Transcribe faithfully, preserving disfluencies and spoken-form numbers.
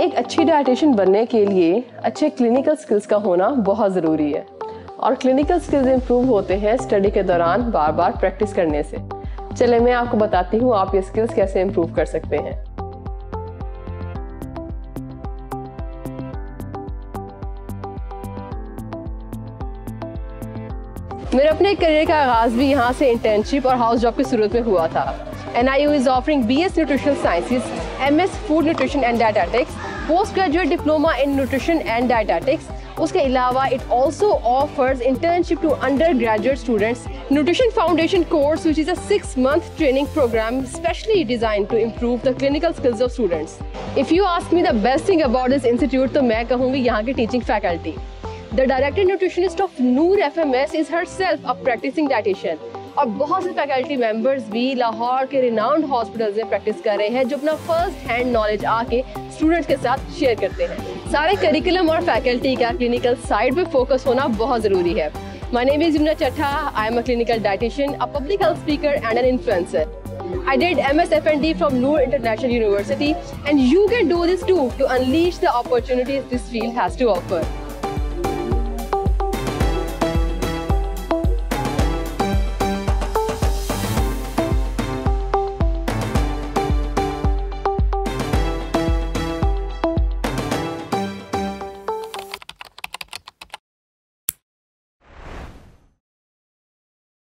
एक अच्छी डाइटिशियन बनने के लिए अच्छे क्लिनिकल स्किल्स का होना बहुत ज़रूरी है और क्लिनिकल स्किल्स इंप्रूव होते हैं स्टडी के दौरान बार बार प्रैक्टिस करने से। चले मैं आपको बताती हूँ आप ये स्किल्स कैसे इंप्रूव कर सकते हैं। मेरे अपने करियर का आगाज भी यहाँ से इंटर्नशिप और हाउस जॉब की सूरत में हुआ था। N I U is offering B S Nutritional Sciences, M S Food Nutrition and Dietetics, Postgraduate Diploma in Nutrition and Dietetics. उसके अलावा it also offers internship to undergraduate students, Nutrition Foundation course which is a six-month training program specially designed to improve the clinical skills of students. If you ask me the best thing about this institute, तो मैं कहूँगी यहाँ की teaching faculty. The director nutritionist of Noor F M S is herself a practicing dietitian. और बहुत से faculty members भी लाहौर के रिनाउंड हॉस्पिटल्स में प्रैक्टिस कर रहे हैं जो अपना फर्स्ट हैंड नॉलेज आके स्टूडेंट्स के साथ शेयर करते हैं। सारे करिकुलम और फैकल्टी का क्लिनिकल साइड पे फोकस होना बहुत ज़रूरी है। My name is Yamuna Chatta, I am a clinical dietitian, a public health speaker and an influencer. I did M S F N D from Noor International University and you can do this too to unleash the opportunities this field has to offer.